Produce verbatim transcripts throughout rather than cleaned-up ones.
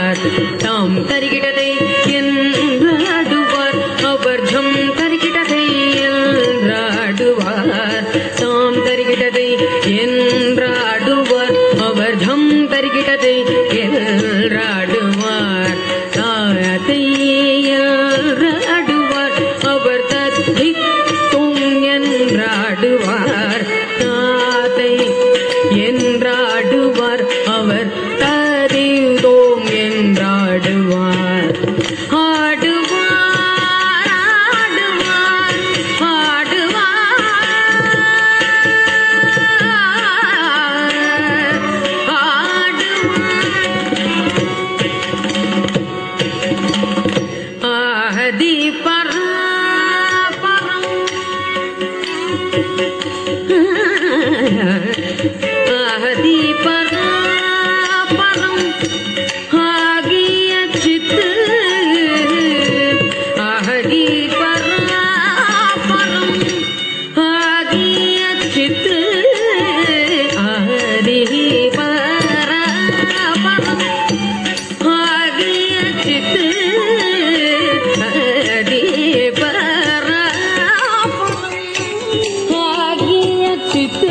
என்றாடுவார் தாம் தருகிடதை என்றாடுவார் அவர் ஜம் தருகிடதை என்றாடுவார் தாம் தருகிடதை என்றாடுவார் அவர் ஜம் தருகிடதை என்றாடுவார் தாத்தை என்றாடுவார் அவர் தத்தி தும் என்றாடுவார் தாத்தை என்றாடுவார் அவர் தரிதோம் என்றாடுவார் ஆடுவார் ஆடுவார் ஆடுவார் ஆதி பரம் ஆதி பரம் ஆகிய சித்து ஆதி பரம் ஆகிய சித்து ஆதி பரம் ஆகிய சித்து ஆதி பரம் ஆகிய சித்து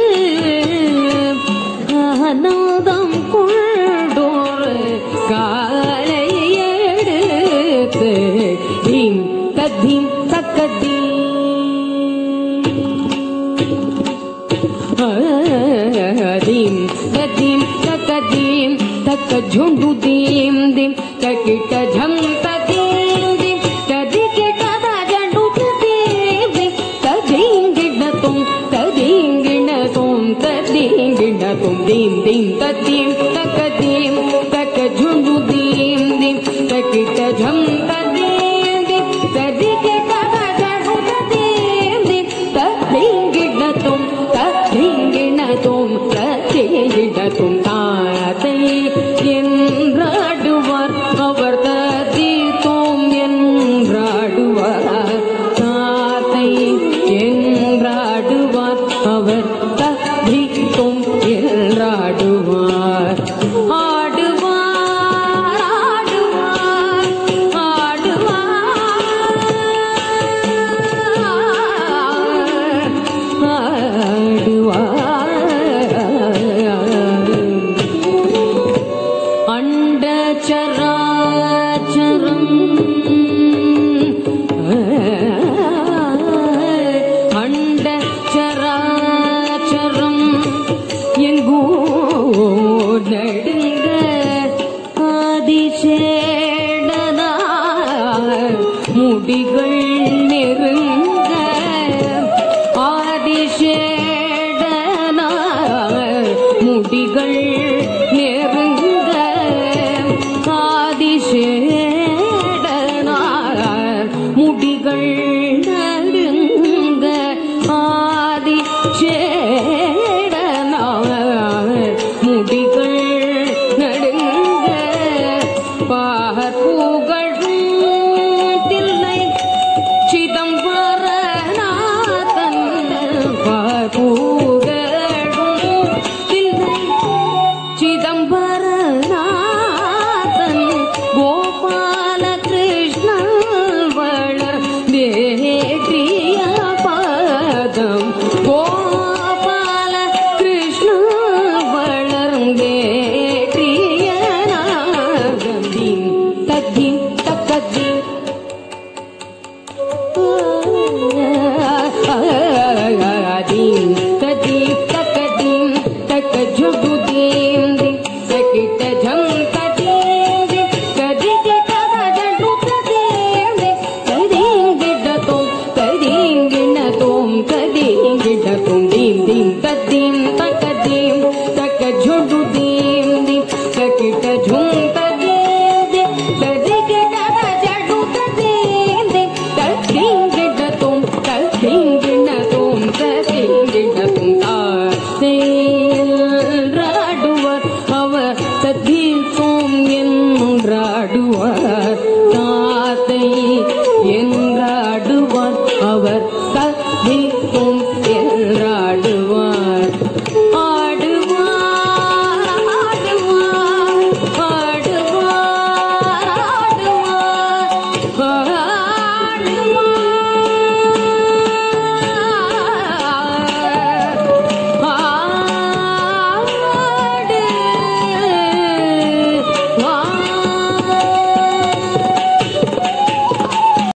ஆனந்தம் கொண்டோர் காலை எடுத்து தீம் தத்தீம் தக்கதீம் தீம் தத்தீம் தக்கதீம் தக்க झुंडू दीम दीम तकिट झम तदीम दीम तदिकिट झंडू तदीम दीम तदींगिण तुम तदींगिण तुम तदींगिण तुम दीम दीम तदीम तकदीम तक झुंडू दीम दीम तकिट झम तदीम दीम तदिकिट झंडू तदीम दीम तदींगिण तुम तदींगिण तुम तदींगिण तुम ताते என்றாடுவார் அவர் ததி தோம் என்றாடுவார் தாத்தை என்றாடுவார் அவர் ததி தோம் என்றாடுவார் ஆடுவார் ஆடுவார் ஆடுவார் அண்டச்சராச்சரம் அண்டச்சராச்சரம் எங்கோ நடுங்க ஆதிசேடனார் முடிகள் நெருங்க ஆதிசேடனார் முடிகள் நெருங்க ஆதிசேடனார் முடிகள் நடுங்க ஆதிசேடனார் முடிகள் நடுங்க பார்ப்புகழும் தில்லை சிதம்பரநாதன் பார்ப்புகழும் தில்லை சிதம்பரநாதன் கோபால கிருஷ்ணன் வளர் வேற்றிய பாதம் கோபால கிருஷ்ணன் வளர் வேற்றிய நாதம் தீம் தத்தீம் தக்கதீம் தீம் தத்தீம் தக்கதீம் தக்க ஜுடு தீம் தீம் तकिट झम तदीम दीम तदिकिट झंडू तदीम दीम तदींगिण तुम तदींगिण तुम तदींगिण तुम दीम दीम तदीम तकदीम तक झुंडू दीम दीम तकिट झुम तदीम दीम तदिकिट झंडू तदीम दीम तदींगिण तुम तदींगिण तुम तदींगिण तुम ताते என்றாடுவார் அவர் தத்தி தோம் என்றாடுவார் தாத்தை என்றாடுவார் அவர்